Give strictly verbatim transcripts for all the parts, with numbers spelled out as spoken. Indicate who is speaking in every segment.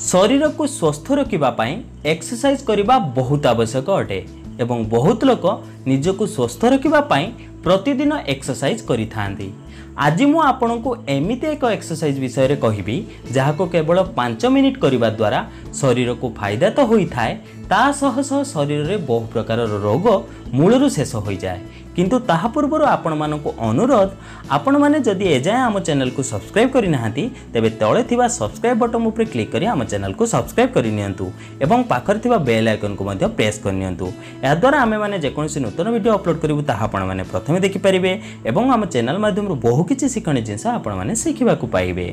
Speaker 1: शरीर को स्वस्थ रखा एक्सरसाइज करने बहुत आवश्यक अटे एवं बहुत लोक निजक स्वस्थ रखापी प्रतिदिन एक्सरसाइज करिथांती। आज मु आपण को एमिति एक एक्सरसाइज विषय कहि जहाँ को केवल पांच मिनिट करने द्वारा शरीर को फायदा तो होता है, ता सह सह शरीर में बहु प्रकार रोग मूलरू शेष हो जाए। किंतु ताहा पूर्वर आपण मानक अनुरोध, आपण माने जदि एजाए आम चैनल को सब्सक्राइब करि नाहांती तेबे तळे थिबा सब्सक्राइब बटन ऊपर क्लिक करी आम चैनल को सब्सक्राइब करि नियंतु एवं पाखर थिबा बेल आइकन को मध्य प्रेस कर नियंतु। या द्वारा आमे माने जेकोनसी नूतन वीडियो अपलोड करिवु ताहा आपण माने प्रथमे देखि परिबे एवं आम चैनल माध्यम बहु किछि शिखणी जिंस आपण माने शिखिबा को पाइबे।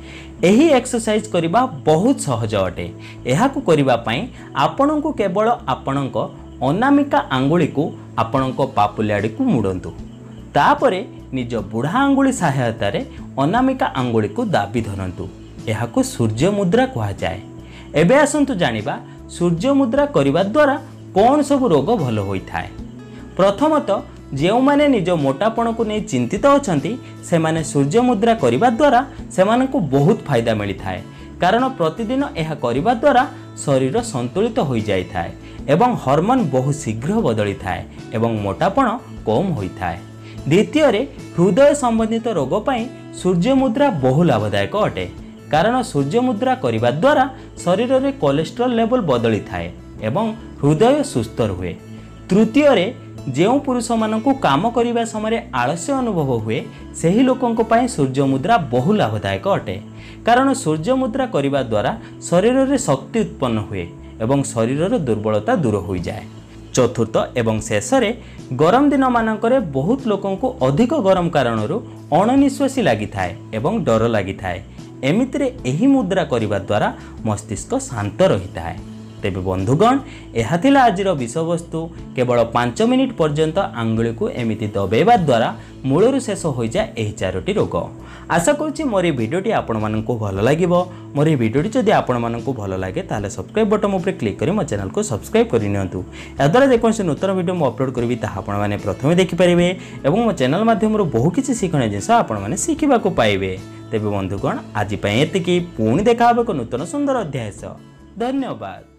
Speaker 1: एही एक्सरसाइज करिबा बहुत सहज अटे। एहाकु करिबा पई आपणको केवल आपणक अनामिका आंगुली को आपणक पापुलियाड़ी को मुड़ंतु, तापरे निज बुढ़ा आंगुली सहायता रे अनामिका आंगुली को दाबी धरंतु। एहाकु सूर्य मुद्रा कहा जाए। एबे आसंतु जानिबा सूर्य मुद्रा करिबा द्वारा कौन सब रोग भल होइथाय। प्रथमतः जो माने निज मोटापण को नहीं चिंतित अछंती से माने सूर्य मुद्रा करिबा द्वारा सेमान को बहुत फायदा मिलिथाय, कारण प्रतिदिन यह करिबा द्वारा शरीर संतुलित हो जाय थाए एवं हार्मोन बहुत शीघ्र बदली थाए एवं मोटापण कम होता है। द्वितीय रे हृदय संबंधित रोग पई सूर्य मुद्रा बहु लाभदायक अटे, कारण सूर्य मुद्रा करिबा द्वारा शरीर में कोलेस्ट्रॉल लेवल बदली थाए एवं हृदय सुस्थ रुहे। तृतीय रे जो पुरुष मानक काम करने समय आलस्य अनुभव हुए सही लोकों पई सूर्य मुद्रा बहु लाभदायक अटे, कारण सूर्य मुद्रा करने द्वारा शरीर में शक्ति उत्पन्न हुए एवं शरीर दुर्बलता दूर हो जाए। चतुर्थ एवं शेष रे गरम दिन मानकरे बहुत लोकों को अधिक गरम कारणरू अणनिश्वासी लगी थाए एवं डर लगी थाए। एमितिरे एही मुद्रा करने द्वारा मस्तिष्क शांत रही है। तेबे बंधुगण, यह थिला आजिर विषय वस्तु। केवल पांच मिनिट पर्यंत आंगुली को एमिति दबेबा द्वारा मूलरू शेष हो जाए एही चारोटी रोग। आशा करुच्ची मोर भिडियोटी आपण मानकु भल लागिबो। मोर भिडियोटी जदि आपण मानकु भल लागे ताले सब्सक्राइब बटन ऊपर क्लिक करी मो चैनल को सब्सक्राइब करि नियंतु। या द्वारा जेकोनसी नूतन वीडियो मु अपलोड करबी ताहा आपण माने प्रथमे देखि परिबे एवं मो चैनल माध्यम बहु किछि शिखणे जिंस आपण माने शिखिबा को पाइबे। तेबे बंधुगण, आज पय एतिकी। पुणी देखा हेबो नूतन सुंदर अध्याय। धन्यवाद।